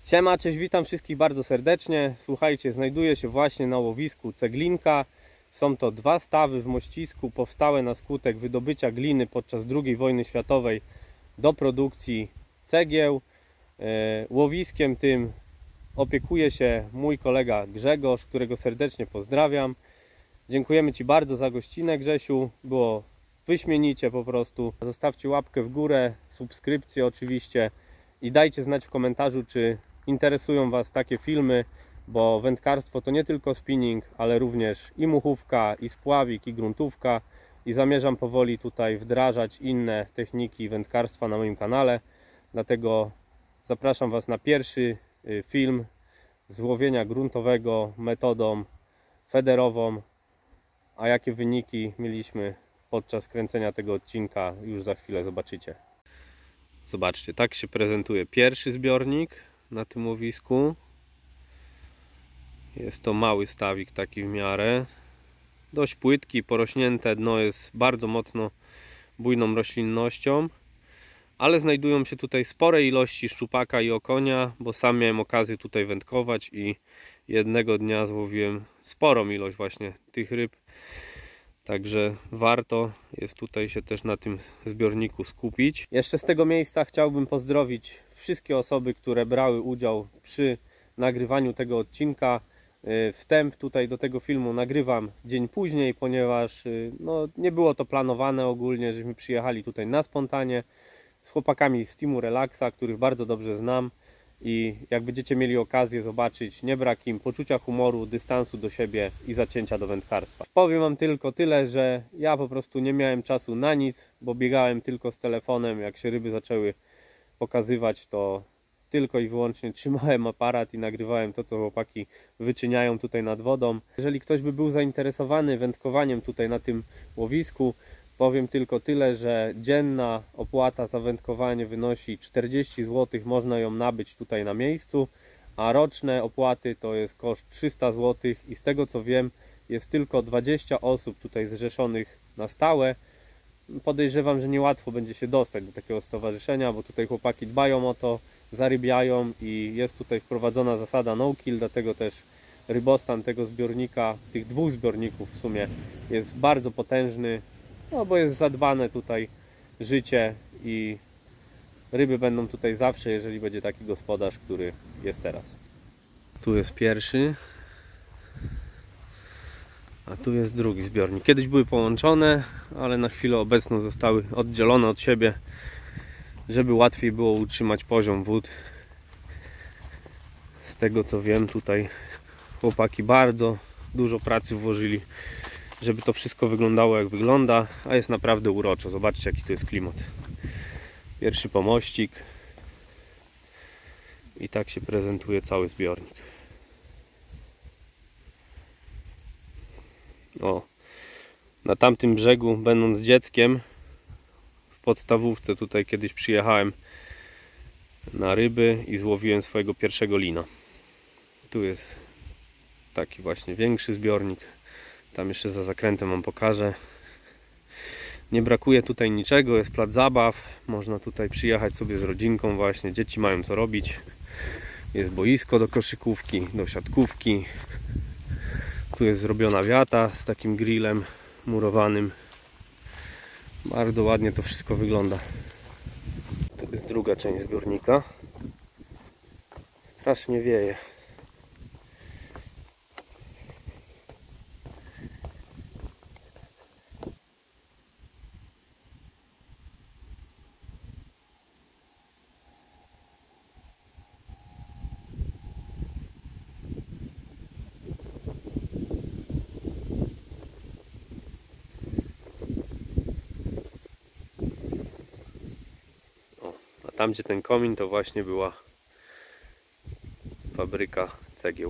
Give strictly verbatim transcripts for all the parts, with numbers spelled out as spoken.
Siema, cześć, witam wszystkich bardzo serdecznie. Słuchajcie, znajduję się właśnie na łowisku Ceglinka. Są to dwa stawy w Mościsku, powstałe na skutek wydobycia gliny podczas drugiej wojny światowej do produkcji cegieł. Łowiskiem tym opiekuje się mój kolega Grzegorz, którego serdecznie pozdrawiam. Dziękujemy Ci bardzo za gościnę, Grzesiu. Było wyśmienicie po prostu. Zostawcie łapkę w górę, subskrypcję oczywiście i dajcie znać w komentarzu, czy interesują Was takie filmy, bo wędkarstwo to nie tylko spinning, ale również i muchówka, i spławik, i gruntówka. I zamierzam powoli tutaj wdrażać inne techniki wędkarstwa na moim kanale. Dlatego zapraszam Was na pierwszy film z łowienia gruntowego metodą federową. A jakie wyniki mieliśmy podczas kręcenia tego odcinka, już za chwilę zobaczycie. Zobaczcie, tak się prezentuje pierwszy zbiornik na tym łowisku. Jest to mały stawik taki w miarę. Dość płytki, porośnięte dno jest bardzo mocno bujną roślinnością. Ale znajdują się tutaj spore ilości szczupaka i okonia, bo sam miałem okazję tutaj wędkować i jednego dnia złowiłem sporą ilość właśnie tych ryb. Także warto jest tutaj się też na tym zbiorniku skupić. Jeszcze z tego miejsca chciałbym pozdrowić wszystkie osoby, które brały udział przy nagrywaniu tego odcinka. Wstęp tutaj do tego filmu nagrywam dzień później, ponieważ no, nie było to planowane ogólnie, żeśmy przyjechali tutaj na spontanie z chłopakami z teamu Relaxa, których bardzo dobrze znam. I jak będziecie mieli okazję zobaczyć, nie brak im poczucia humoru, dystansu do siebie i zacięcia do wędkarstwa. Powiem Wam tylko tyle, że ja po prostu nie miałem czasu na nic, bo biegałem tylko z telefonem. Jak się ryby zaczęły pokazywać, to tylko i wyłącznie trzymałem aparat i nagrywałem to, co chłopaki wyczyniają tutaj nad wodą. Jeżeli ktoś by był zainteresowany wędkowaniem tutaj na tym łowisku, powiem tylko tyle, że dzienna opłata za wędkowanie wynosi czterdzieści złotych, można ją nabyć tutaj na miejscu, a roczne opłaty to jest koszt trzysta złotych i z tego co wiem jest tylko dwadzieścia osób tutaj zrzeszonych na stałe. Podejrzewam, że niełatwo będzie się dostać do takiego stowarzyszenia, bo tutaj chłopaki dbają o to, zarybiają i jest tutaj wprowadzona zasada no kill, dlatego też rybostan tego zbiornika, tych dwóch zbiorników w sumie jest bardzo potężny. No bo jest zadbane tutaj życie i ryby będą tutaj zawsze, jeżeli będzie taki gospodarz, który jest teraz. Tu jest pierwszy, a tu jest drugi zbiornik. Kiedyś były połączone, ale na chwilę obecną zostały oddzielone od siebie, żeby łatwiej było utrzymać poziom wód. Z tego co wiem, tutaj chłopaki bardzo dużo pracy włożyli, żeby to wszystko wyglądało jak wygląda, a jest naprawdę uroczo. Zobaczcie, jaki to jest klimat. Pierwszy pomościk i tak się prezentuje cały zbiornik. O, na tamtym brzegu, będąc dzieckiem w podstawówce, tutaj kiedyś przyjechałem na ryby i złowiłem swojego pierwszego lina. Tu jest taki właśnie większy zbiornik. Tam jeszcze za zakrętem wam pokażę. Nie brakuje tutaj niczego, jest plac zabaw. Można tutaj przyjechać sobie z rodzinką właśnie. Dzieci mają co robić. Jest boisko do koszykówki, do siatkówki. Tu jest zrobiona wiata z takim grillem murowanym. Bardzo ładnie to wszystko wygląda. To jest druga część zbiornika. Strasznie wieje. Tam gdzie ten komin to właśnie była fabryka cegieł.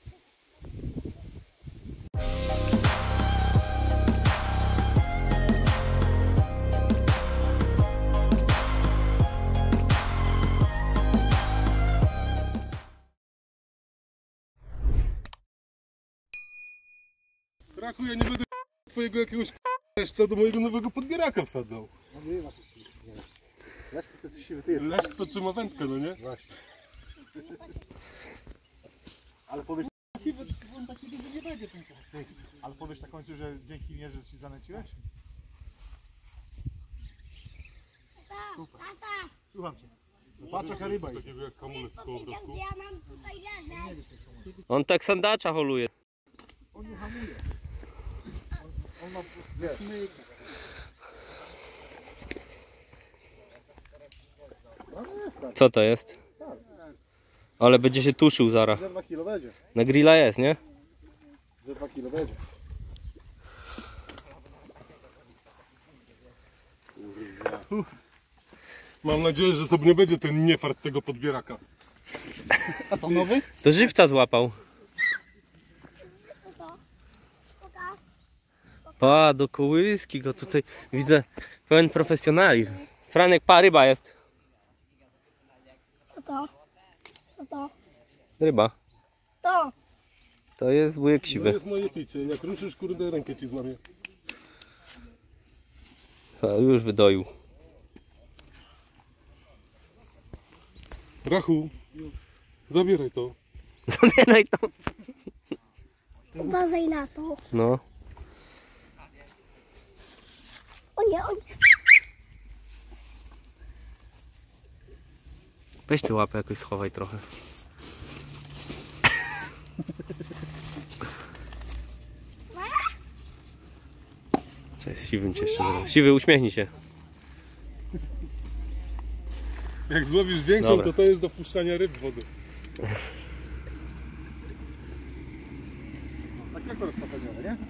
Raku, ja nie będę twojego jakiegoś leszcza do mojego nowego podbieraka wsadzał. Leszcz to, to, siwy, ty Leszcz to trzyma wędkę, no nie? Właśnie. Ale powiesz, on taki duży nie będzie ten koń. Ale powiesz na końcu, że dzięki mnie, że się zanęciłeś? Super. Słucham cię. Patrz jaka ryba jest. Takiego jak kamulec w kołowrotku. Ja mam tutaj leżeć. On tak sandacza holuje. On nie hamuje. On, on ma, wiesz, no nie jest tak. Co to jest? Ale będzie się tuszył zaraz. Ze dwa kilo będzie. Na grilla jest, nie? Ze dwa kilo będzie. Mam nadzieję, że to nie będzie ten niefart tego podbieraka. A co, nowy? To żywca złapał. Co to? Pokaż. Pa, do kołyski go tutaj widzę. Pełen profesjonalizm. Franek, pa, ryba jest. Co to? Co to? Ryba. To. To jest wujek To siwy. jest moje picie. Jak ruszysz, kurde, rękę ci złamię. A, już wydoił. Rachu, zabieraj to. Zabieraj to. Uważaj na to. No. O nie, o nie. Weź ty łapę jakoś schowaj trochę. Cześć, z siwym cię jeszcze zrobię. Siwy, uśmiechnij się. Jak złowisz większą, Dobra. to to jest do wpuszczania ryb w wodę. Tak jak to rozpatanione, nie?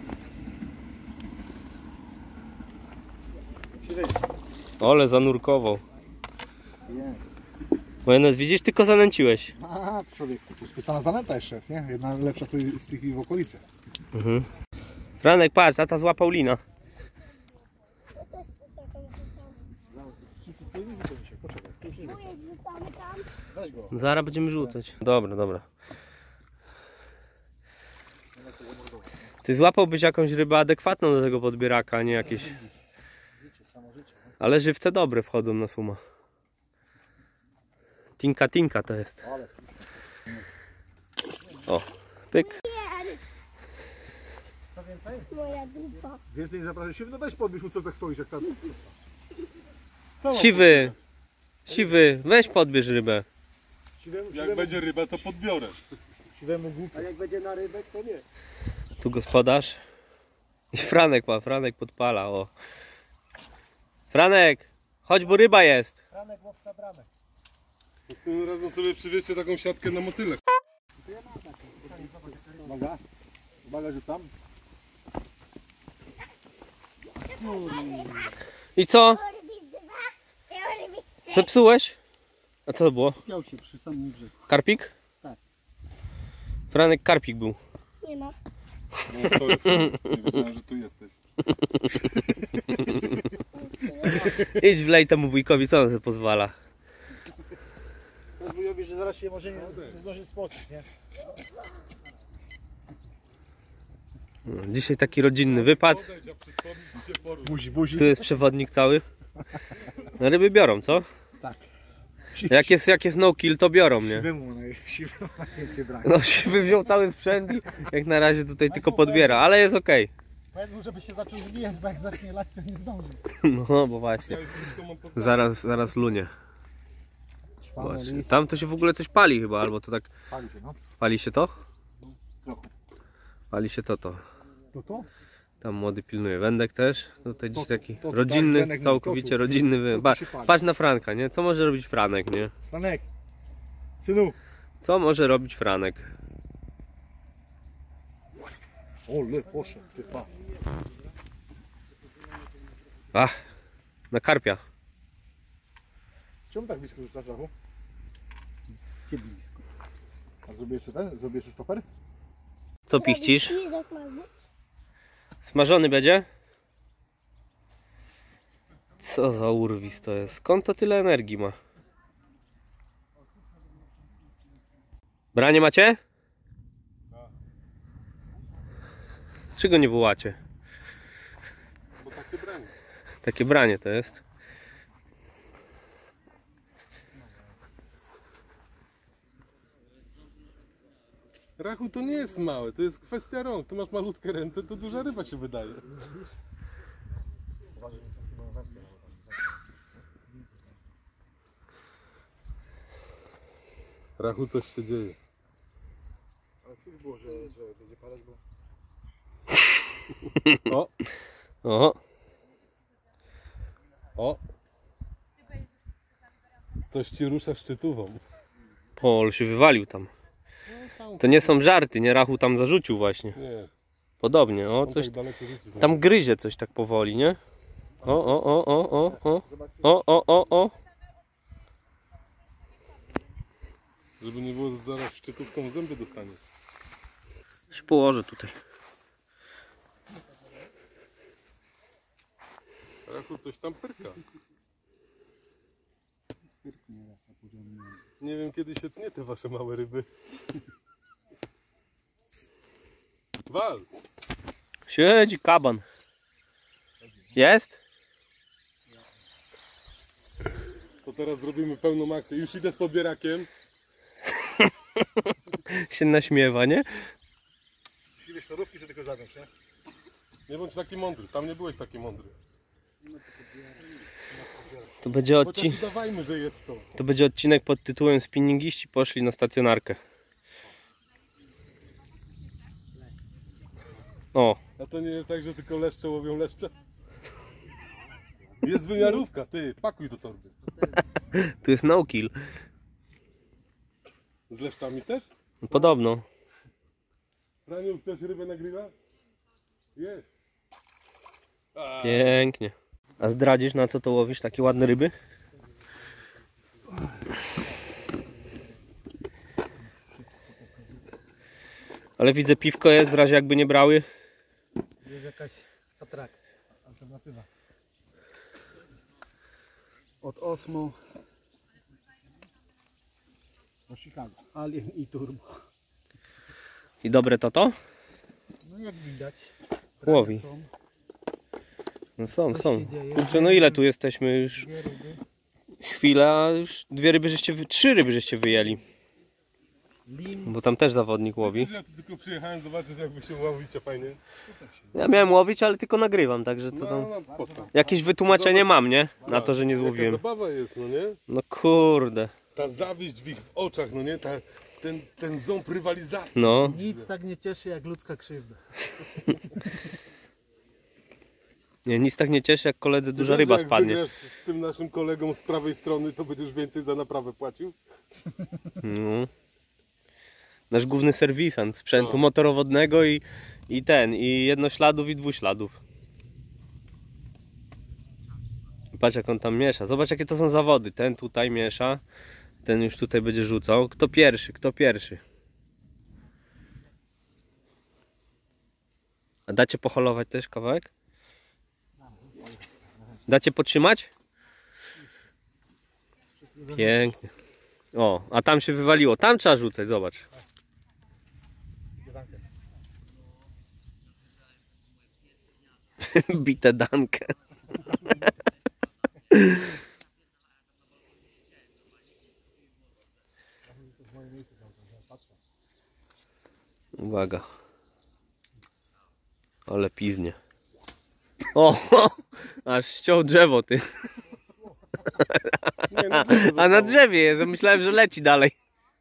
Się wejdzie. Ole, zanurkował. Nie. Mojenet, widzisz, tylko zanęciłeś. A, człowieku, tu specjalna zanęta jeszcze jest, nie? Jedna lepsza tu z tych w okolicy. Mhm. Franek, patrz, tata złapał lina. To jest taką rzucamy. Poczekaj, tu już nie Wujek rzucamy tam. weź go. Zaraz będziemy rzucać. Dobra, dobra. Ty złapałbyś jakąś rybę adekwatną do tego podbieraka, a nie jakieś... Ale żywce dobre wchodzą na suma. Tinka tinka to jest. O, pyk. Co więcej? Moja grupa. Więcej nie zapraszam się, no weź podbierz, co tak stoisz jak tam. Siwy, siwy, weź podbierz rybę. Siwemu, Jak siwemu, będzie ryba, to podbiorę. siwemu głupio. A jak będzie na rybek, to nie. Tu gospodarz. I Franek ma, Franek podpala, o. Franek, chodź, bo ryba jest. Ranek, łowca bramek. Tym razem sobie przywieźcie taką siatkę na motylek. Uwaga, uwaga, rzucam. I co? Rybi z dwa. Rybi z Zepsułeś? A co to było? Spiał się przy samym brzegu. Karpik? Tak. Franek, karpik był. Nie ma. No, sorry, nie wiedziałem, że tu jesteś. Idź wlej temu wujkowi, co on sobie pozwala. To wujowi, że zaraz się może nie, nie zdąży spocić, nie? No, dzisiaj taki rodzinny wypad. Podejdź, a przypomnieć się porusz. Buzi, buzi. Tu jest przewodnik cały. No, ryby biorą, co? Tak. Jak jest, jak jest no kill, to biorą, nie? Siwemu ma, naj- siwemu ma więcej brak. No siwy wziął cały sprzęt i jak na razie tutaj tylko podbiera, ale jest okej. Powiedz mu, żeby się zaczął zbijać, bo jak zacznie lać, to nie zdąży. No bo właśnie. Ja już wszystko mam pod... Zaraz, zaraz lunie. Właśnie. Tam to się w ogóle coś pali chyba, albo to tak... Pali się, no. Pali się to? Trochę. Pali się to, to. To to? Tam młody pilnuje. Wędek też. Tutaj dziś To tu, taki to tu, tak, rodzinny, Wędek mówi, całkowicie to tu. rodzinny wy... To tu Ba, się pali. patrz na Franka, nie? Co może robić Franek, nie? Franek, synu. Co może robić Franek? O, le, poszedł, ty pa. Ach, na karpia. Czemu tak blisko rzucasz, Rachu? Cię blisko. A zrobię jeszcze ten? Zrobię jeszcze stoper? Co pichcisz? I zasmażyć. Smażony będzie? Co za urwis to jest? Skąd to tyle energii ma? Branie macie? Czego nie wołacie? Bo takie branie. Takie branie to jest. Rachu to nie jest małe, to jest kwestia rąk. Tu masz malutkie ręce, to duża ryba się wydaje. Rachu, coś się dzieje. Ale czuć było, że, że będzie padać, bo... O, O, o. Coś ci rusza szczytówą. Pol się wywalił tam. To nie są żarty, nie? Rachu tam zarzucił właśnie. Nie, Podobnie, o on coś tak daleko rzucił. tam gryzie coś tak powoli, nie? O, o, o, o, o, o, o, o, o, o. Żeby nie było, zaraz szczytówką w zęby dostanie. Się położę tutaj. Rachu, coś tam pyrka. Nie wiem, kiedy się tnie te wasze małe ryby. Wal! Siedzi kaban. Jest? To teraz zrobimy pełną akcję. Już idę z podbierakiem. Się naśmiewa, nie? Chwilę sznurówki, że tylko zadać, nie? Nie bądź taki mądry. Tam nie byłeś taki mądry. To będzie, Chociaż odci udawajmy, że jest co. to będzie odcinek pod tytułem Spinningiści poszli na stacjonarkę. O, A to nie jest tak, że tylko leszcze łowią leszcze? Jest wymiarówka, ty, pakuj do torby. tu jest no kill. Z leszczami też? No, podobno. Raniu, chcesz rybę na grilla? Jest. A, Pięknie. A zdradzisz, na co to łowisz takie ładne ryby? Ale widzę, piwko jest, w razie jakby nie brały. Jest jakaś atrakcja, alternatywa. Od Osmo do Chicago. Alien i Turbo. I dobre to to? No jak widać. Łowi. Są No są, Coś są. się dzieje. Kurczę, no ile tu jesteśmy już? dwie ryby. Chwila, a już dwie ryby żeście, wy... trzy ryby żeście wyjęli. Lin. Bo tam też zawodnik łowi. ja tu tylko przyjechałem zobaczyć, jakby się łowicie fajnie. Ja miałem łowić, ale tylko nagrywam, także to No, tam... no po co? Jakieś wytłumaczenie mam, nie? Na to, że nie Jaka złowiłem. zabawa jest, no nie? No kurde. Ta zawiść w ich oczach, no nie? Ta, ten, ten ząb rywalizacji. No. Nic tak nie cieszy jak ludzka krzywda. Nie, nic tak nie cieszy, jak koledze duża Wiesz, ryba jak spadnie. wygrasz z tym naszym kolegą z prawej strony, to będziesz więcej za naprawę płacił? No. Nasz główny serwisant sprzętu No. motorowodnego i, i ten, i jednośladów i dwuśladów. Patrz, jak on tam miesza. Zobacz, jakie to są zawody. Ten tutaj miesza, ten już tutaj będzie rzucał. Kto pierwszy? Kto pierwszy? A dacie poholować też kawałek? Dacie potrzymać? Pięknie. O, a tam się wywaliło. Tam trzeba rzucać, zobacz. Bite dankę. Uwaga. Ale piznie. O, aż ściął drzewo, ty. Nie, na drzewie A na zostało. drzewie jest, myślałem, że leci dalej.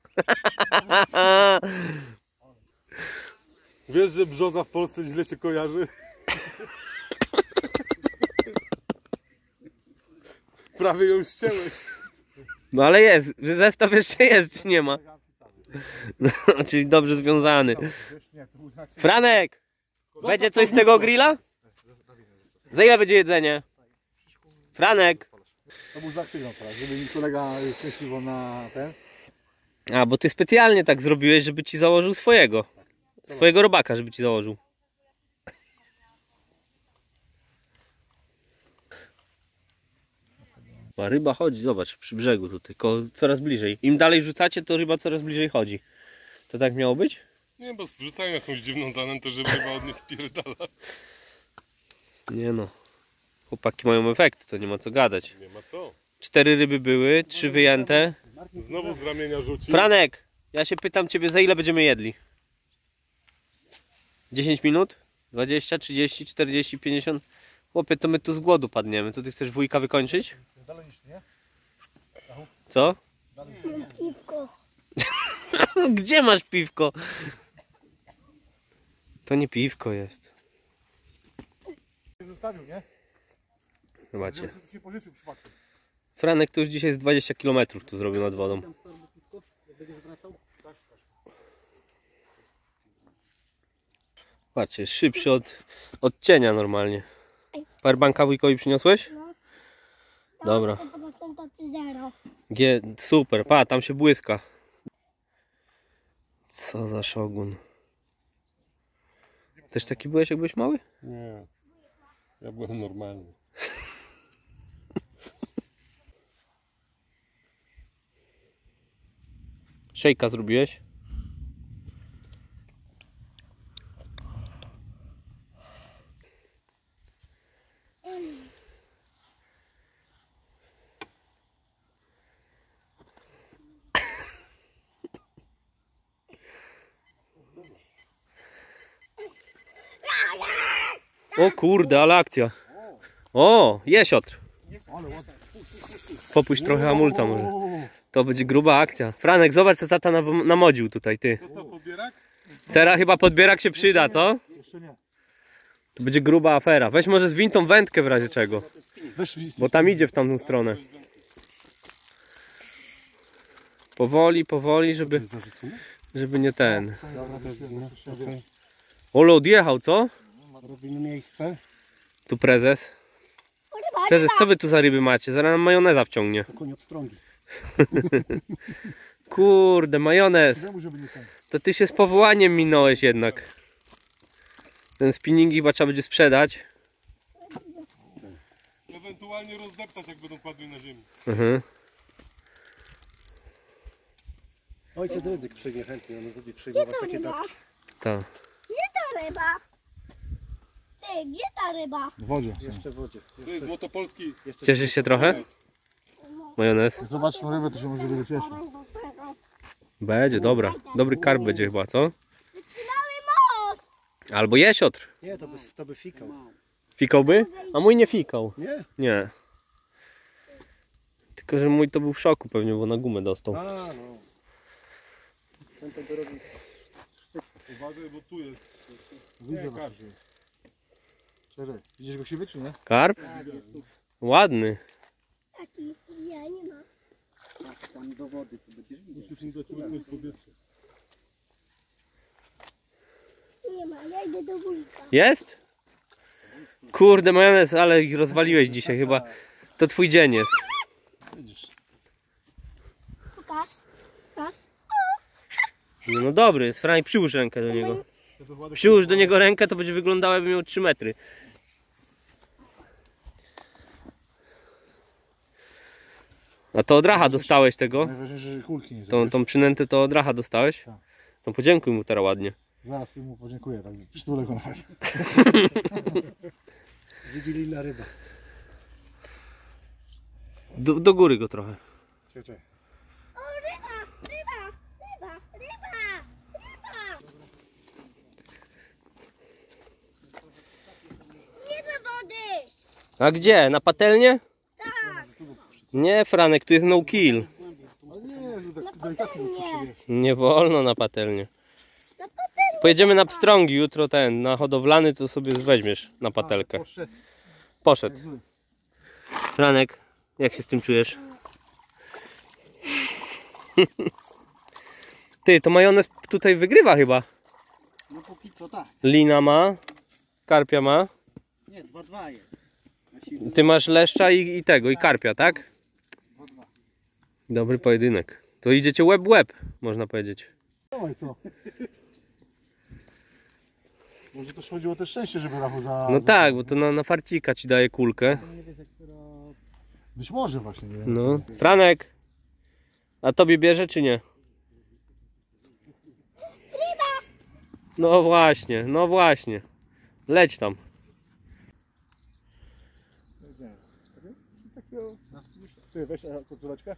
Wiesz, że brzoza w Polsce źle się kojarzy? Prawie ją ścięłeś. No ale jest, zestaw jeszcze jest, czy nie ma? No, czyli dobrze związany. Franek! Będzie coś z tego grilla? Za ile będzie jedzenie? Franek! To był znak sygnał teraz, żeby mi kolega szczęśliwo na ten. A, bo ty specjalnie tak zrobiłeś, żeby ci założył swojego. Swojego robaka, żeby ci założył. A ryba chodzi, zobacz, przy brzegu tutaj, ko coraz bliżej. Im dalej rzucacie, to ryba coraz bliżej chodzi. To tak miało być? Nie, bo wrzucają jakąś dziwną zanętę, żeby ryba od niej spierdala. Nie no. Chłopaki mają efekt, to nie ma co gadać. Nie ma co. Cztery ryby były, trzy wyjęte. Znowu z ramienia rzuci. Franek, ja się pytam ciebie, za ile będziemy jedli? dziesięć minut? dwadzieścia, trzydzieści, czterdzieści, pięćdziesiąt? Chłopie, to my tu z głodu padniemy. To ty chcesz wujka wykończyć? Dalej niż nie? Co? Piwko. Gdzie masz piwko? To nie piwko jest. Zostawił, nie? Zobaczcie. Żeby się pożyczył przypadkiem. Franek to już dzisiaj z dwadzieścia kilometrów tu zrobił nad wodą. Patrzcie, jest szybszy od, od cienia normalnie. Powerbanka wujkowi przyniosłeś? No. Dobra. sto procent ty zero. G, super, pa, tam się błyska. Co za szogun. Też taki byłeś, jak byłeś mały? Nie. Ja byłem normalny. Szejka zrobiłeś? O kurde, ale akcja. O, jesiotr. Popuść trochę hamulca może. To będzie gruba akcja. Franek, zobacz co tata naw- namodził tutaj, ty. To co, podbierak? Teraz chyba podbierak się przyda, co? Jeszcze nie. To będzie gruba afera. Weź może zwiń tą wędkę w razie czego. Weź list. Bo tam idzie w tamtą stronę. Powoli, powoli, żeby, Zarzucony? żeby nie ten. Dobra, to jest jedno. Okay. Olo odjechał, co? Robimy miejsce. Tu prezes. Ryba, Prezes, co wy tu za ryby macie? Zaraz nam majoneza wciągnie. Koń od strągi. Kurde, majonez. Wiemy, żeby nie ten. To ty się z powołaniem minąłeś jednak. Ten spinning chyba trzeba będzie sprzedać. Ewentualnie rozdeptać, jak będą kładły na ziemi. Mhm. Ojciec Rydzyk przyjmie chętnie, on lubi przyjmować to takie ryba? datki. Tak. Gdzie ta ryba? Ty, gdzie ta ryba? W wodzie. Jeszcze w wodzie. To jest motopolski. Jeszcze Cieszysz się trochę? Majonez? Zobacz tą rybę, to się może będzie cieszyć. Będzie, dobra. Dobry karp będzie chyba, co? Wytrzymały most! Albo jesiotr. Nie, to by, to by fikał. Fikałby? A mój nie fikał. Nie? Nie. Tylko, że mój to był w szoku pewnie, bo na gumę dostał. A no. Ten to by robił sztyce. Uważaj, bo tu jest. Widzę. Każdy. Czekaj, widzisz go siwy czy nie? Karp? Tak, jest tu. Ładny. Taki, ja nie ma. Jak tam do wody, to będziesz widział. Musisz im zaciągnąć powietrze. Nie ma, ja idę do wózka. Jest? Kurde, majonez, ale ich rozwaliłeś dzisiaj chyba. To twój dzień jest. Widzisz. Pokaż. Pokaż. No, no dobry jest, Franek, przyłóż rękę do niego. Przyłóż do niego rękę, to będzie wyglądało, jakby miał trzy metry. A to od racha dostałeś tego? Najważniejsze, że kulki nie Tą, zrobisz. tą przynętę to od racha dostałeś? Tak. To podziękuj mu teraz ładnie. Zaraz mu podziękuję, tak przytulę go nawet. Wigilijna ryba. Do, do góry go trochę. Czekaj, czekaj. O, ryba! Ryba! Ryba! Ryba! Ryba! Nie do wody! A gdzie? Na patelnię? Tak! Nie, Franek, tu jest no kill. Ale nie, że Na tak delikatnie go patelnię! przyjdzie. Nie wolno na patelnię. Na patelnię! Pojedziemy na pstrągi jutro ten, na hodowlany to sobie weźmiesz na patelkę. Poszedł. Poszedł. Zły. Franek, jak się z tym czujesz? Ty, to majonez tutaj wygrywa chyba. No póki co tak. Lina ma, karpia ma. Nie, dwa dwa jest. Na siłę. Ty masz leszcza i, i tego, i karpia, tak? Dobry pojedynek. To idziecie łeb w łeb, można powiedzieć. Oj, co? Może też chodziło też szczęście, żeby Rafał za... No za... tak, bo to na, na farcika ci daje kulkę. Być może właśnie, nie wiem. No. Franek, a tobie bierze czy nie? No właśnie, no właśnie. Leć tam. Ty, weź koculeczkę.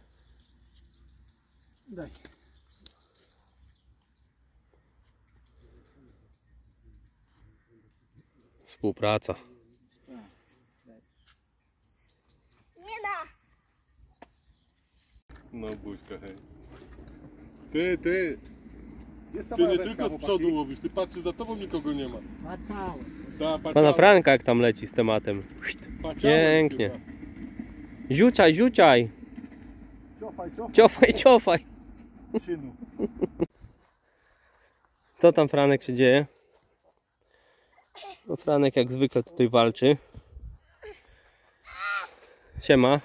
Daj. współpraca. Nie da. No buźka, hej. Ty, ty, Jest ta ty mała nie wędka, tylko z chłopaki. przodu łowisz, ty patrzysz za tobą, nikogo nie ma. Patrzałem. Ta, patrz, Pana ale- Franka jak tam leci z tematem. patrz, Pięknie. ale chyba. Ziuciaj, ziuciaj. Ciofaj, ciofaj, Ciofaj, ciofaj. synu. Co tam, Franek, się dzieje? No, Franek jak zwykle tutaj walczy. Siema.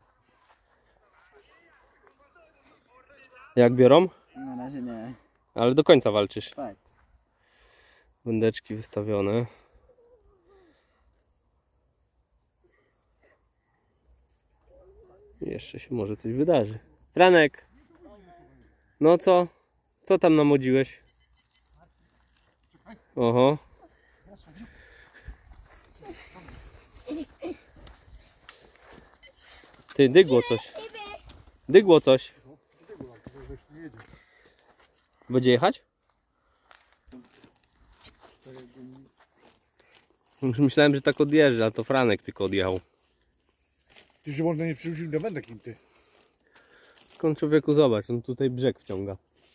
Jak biorą? Na razie nie. Ale do końca walczysz. Tak. Wędeczki wystawione. Jeszcze się może coś wydarzy. Franek! No co? Co tam namodziłeś? Oho. Ty, dygło coś. Dygło coś. Będzie jechać? Już myślałem, że tak odjeżdża, a to Franek tylko odjechał. Ty, że można nie przyrzucić do wędek im ty. Skąd człowieku, zobacz, on tutaj brzeg wciąga.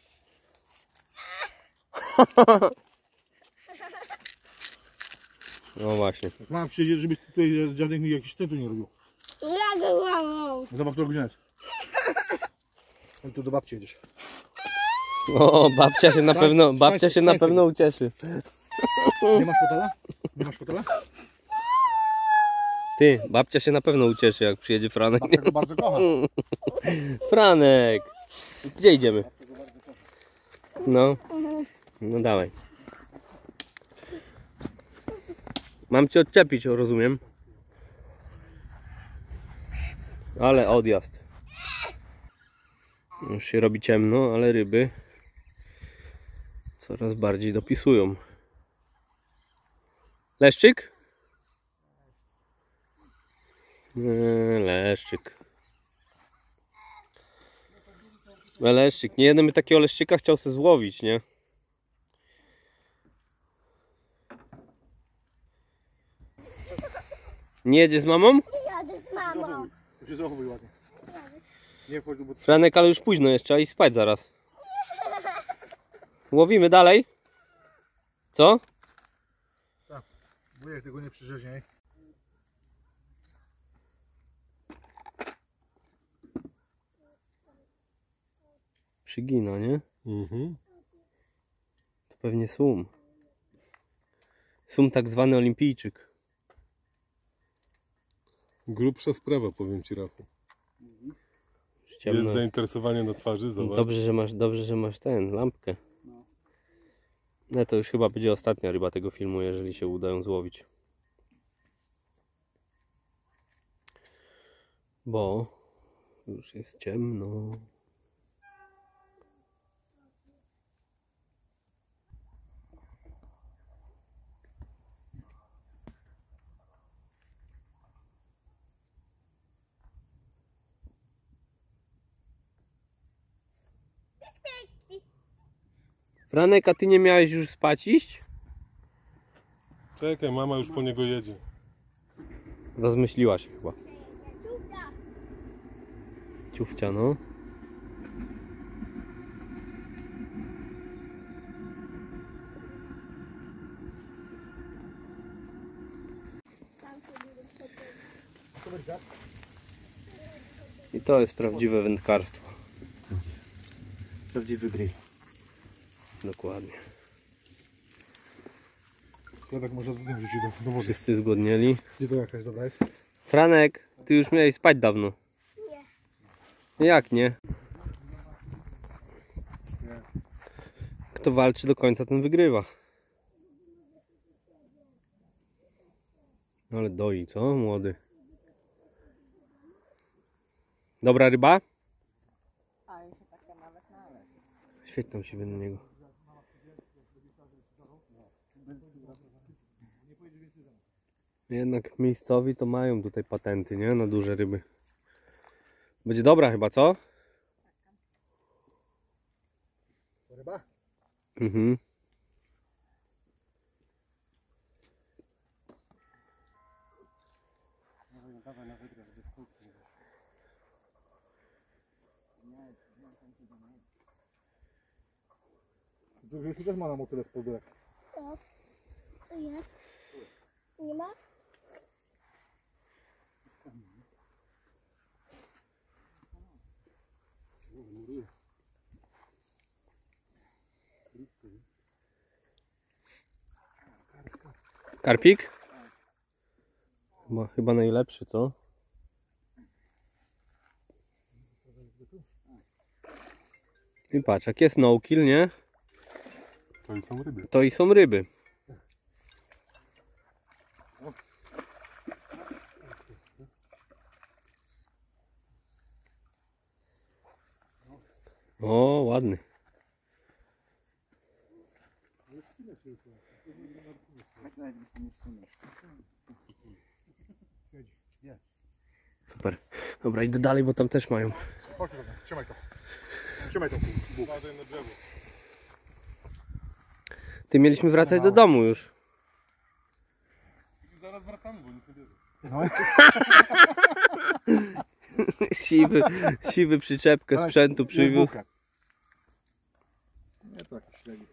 No właśnie. Jak mam przyjdzie, żebyś ty tutaj żadnych mi jakiś tetu nie robił. Ja go łamą. Zobacz, który godzina jest. On tu do babci jedziesz. O, babcia się na Stań, pewno, stań, babcia się stań na z tego. pewno ucieszy. Nie masz fotela? Nie masz fotela? Ty, babcia się na pewno ucieszy, jak przyjedzie Franek. Babcia go bardzo kocha. Franek! Gdzie idziemy? No. No dawaj. Mam cię odczepić, rozumiem. Ale odjazd. Już się robi ciemno, ale ryby coraz bardziej dopisują. Leszczyk? Nie, leszczyk. No, leszczyk. Nie jeden by takiego leszczyka chciał sobie złowić, nie? Nie jedzie z mamą? Jadę z mamą. To się zachowuj ładnie. Nie wchodź, bo Franek, ale już późno jeszcze, a i spać zaraz. Łowimy dalej? Co? wujek tego nie przyrzeźniaj. Przygina, nie? Mhm. To pewnie sum. Sum tak zwany olimpijczyk. Grubsza sprawa, powiem ci, Rafał. Już ciemno Jest jest. zainteresowanie na twarzy, zobacz. Dobrze, że masz, dobrze, że masz ten, lampkę. No to już chyba będzie ostatnia ryba tego filmu, jeżeli się uda ją złowić. Bo już jest ciemno. Franek, a ty nie miałeś już spać iść? Czekaj, mama już po niego jedzie. Rozmyśliła się chyba. Ciufcia, no. I to jest prawdziwe wędkarstwo. Prawdziwy grill. Dokładnie. Chlebek może do tym wrzucić do, do wody. Wszyscy zgodnieli. Gdzie to jakaś dobra jest? Franek, ty już miałeś spać dawno. Nie. Jak nie? Kto walczy do końca, ten wygrywa. Ale doi, co? Młody. Dobra ryba? Świetnie się na niego. Jednak miejscowi to mają tutaj patenty, nie? Na duże ryby. Będzie dobra chyba, co? Ryba? Mhm. To Grzesiu też ma na motyle z podbierek. Co? To jest. Nie ma? Karpik? Chyba, chyba najlepszy, co? I patrz, jak jest no kill, nie? To i są ryby. To i są ryby. O, ładny. Super. Dobra, idę dalej, bo tam też mają. Chodź, dobra, trzymaj to. Trzymaj to. Uważaj na drzewo. Ty, mieliśmy wracać do domu już. I zaraz wracamy, bo nikt nie bierze. No. Siwy, siwy przyczepkę sprzętu przywiózł. Nie to jakiś śledzik.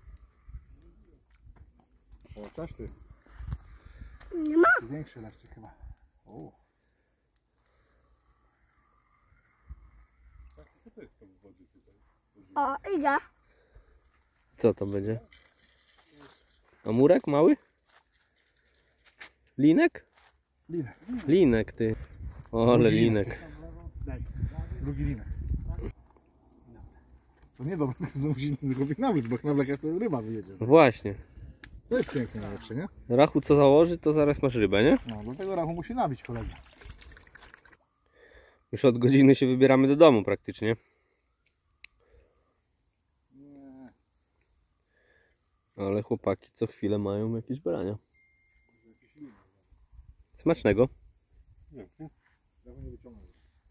O, cześć ty. Nie ma. Większy leszczyk chyba. O. Co to jest tam w wodzie tutaj? O, idę. Co to będzie? Amurek mały? Linek? Linek. Linek, ty. O, ale linek. Daj. Drugi linek. To nie dobrze, znowu musi zrobić nawrót, bo nawlek jak to ryba wyjedzie. No właśnie. To jest pięknie najlepsze, nie? Rachu co założy, to zaraz masz rybę, nie? No, dlatego Rachu musi nabić kolega. Już od godziny się wybieramy do domu praktycznie. Nie. Ale chłopaki co chwilę mają jakieś brania. Smacznego. Dzięki. Rachu nie wyciągnął.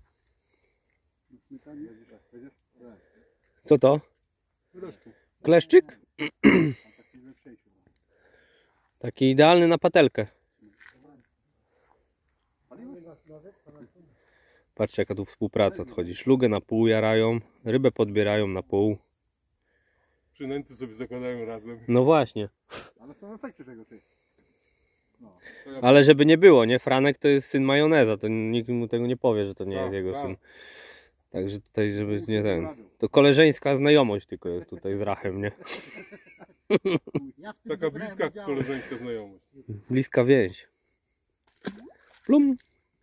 Co to? Zresztą. Kleszczyk? Taki idealny na patelkę. Patrzcie, jaka tu współpraca odchodzi. Szlugę na pół jarają, rybę podbierają na pół. Przynęty sobie zakładają razem. No właśnie. Ale są efekty tego ty. No. To ja... Ale żeby nie było, nie? Franek to jest syn majoneza, to nikt mu tego nie powie, że to nie Tak, jest jego tak. syn. Także tutaj, żeby nie ten... To koleżeńska znajomość tylko jest tutaj z Rachem, nie? Taka bliska koleżeńska znajomość. Bliska więź. Plum.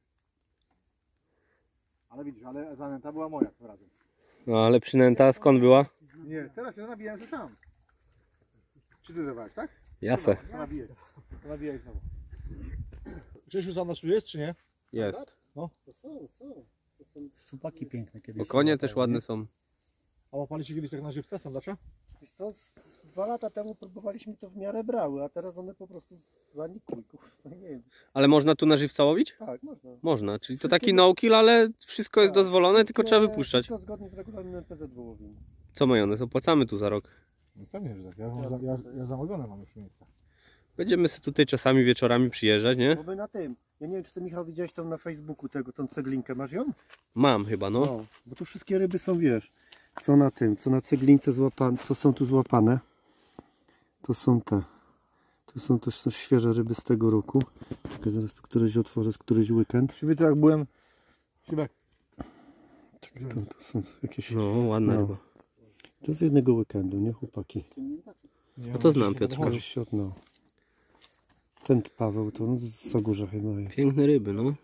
Ale widzisz, ale zanęta była moja tym razem. No ale przynęta skąd była? Nie, teraz ja nabijałem się sam. Czy ty dawałeś, tak? Jasne. To nabijaj. To nabijaj znowu. Grzesiu za nas tu jest, czy nie? Jest. To są, są. To są szczupaki piękne kiedyś. Okonie też ładne są. A łapaliście kiedyś tak na żywca, sandacza? Wiesz co, z, dwa lata temu próbowaliśmy to w miarę brały, a teraz one po prostu zanikły. Kurwa, nie wiem. Ale można tu na żywca łowić? Tak, można. Można, czyli to taki no-kill, ale wszystko jest Tak, dozwolone, tylko wszystkie- trzeba wypuszczać. Wszystko zgodnie z regulaminem P Z W łowimy. Co majonez? Opłacamy tu za rok. No pewnie, że tak. Ja, ja, ja, ja zamówione mam już miejsce. Będziemy sobie tutaj czasami wieczorami przyjeżdżać, nie? Bo my na tym. Ja nie wiem, czy ty, Michał, widziałeś tam na Facebooku tego, tą ceglinkę. Masz ją? Mam chyba, no. No, bo tu wszystkie ryby są, wiesz, co na tym, co na ceglince złapane, co są tu złapane. To są te. To są też są świeże ryby z tego roku. Czekaj, zaraz tu któreś otworzę, z któryś weekend. Siwy, to jak byłem... Siwek. Czekaj, tam to są jakieś... No, ładna No. ryba. To z jednego weekendu, nie chłopaki? No to znam, Piotrka. Pokażesz się od no. Ten Paweł to no, z Zagórza chyba jest. Piękne ryby, no.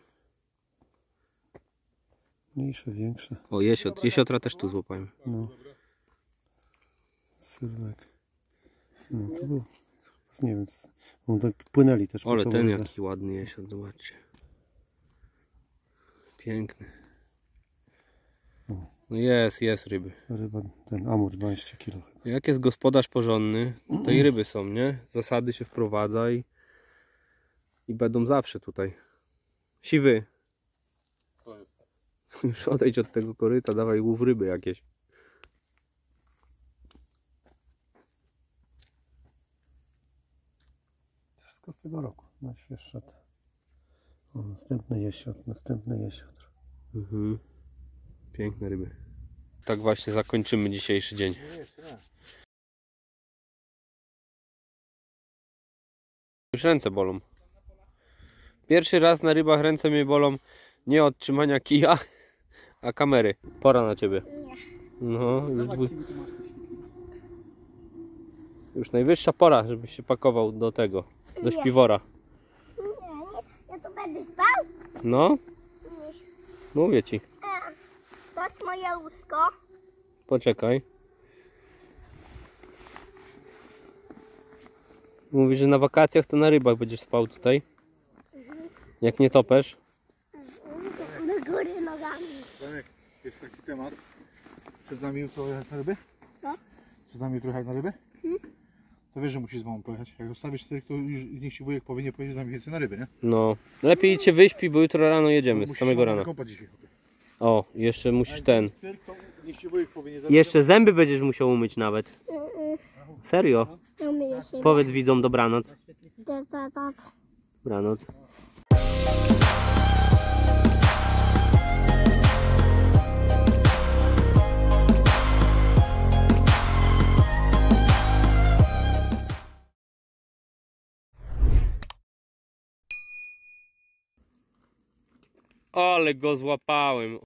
Mniejsze, większe. O, jesiot. Jesiotra też tu złapałem. No. Sylwek. No to był. Nie wiem, z- on tak płynęli też. po Ale tą ten rybę. jaki ładny jesiot, zobaczcie. Piękny. No jest, jest ryby. Ryba, ten amur dwanaście kilo. Jak jest gospodarz porządny, to i ryby są, nie? Zasady się wprowadza i, i będą zawsze tutaj. Siwy, To jest. już odejdź od tego koryta, dawaj łów ryby jakieś. Wszystko z tego roku. Najświeższa ta. O, następny jesiot, następny jesiot. Mhm. Piękne ryby. tak właśnie zakończymy dzisiejszy dzień. Już ręce bolą. Pierwszy raz na rybach ręce mnie bolą nie od trzymania kija, a kamery. Pora na ciebie. No, już, dwu... już najwyższa pora, żebyś się pakował do tego, do Nie. śpiwora. Nie, nie. Ja tu będę spał. No, mówię ci. E, to jest moje łóżko. Poczekaj. Mówisz, że na wakacjach to na rybach będziesz spał tutaj? Jak nie topesz? Do góry nogami. Janek, jest taki temat. Chcesz z nami jutro jechać na ryby? Co? Chcesz z nami jutro jechać na ryby? To wiesz, że musisz z mamą pojechać. Jak zostawisz sobie, to już niech ci wujek powie, nie pojedzie z nami więcej na ryby, nie? No, lepiej idź się wyśpi, bo jutro rano jedziemy, z Musisz samego mamę rana. wykąpać dzisiaj. O, jeszcze musisz ten. Cyrk, to niech ci wujek powie, nie Jeszcze zęby będziesz musiał umyć nawet. Serio? No myję się. Powiedz widzom dobranoc. To, to, to. Dobranoc. Ale go złapałem.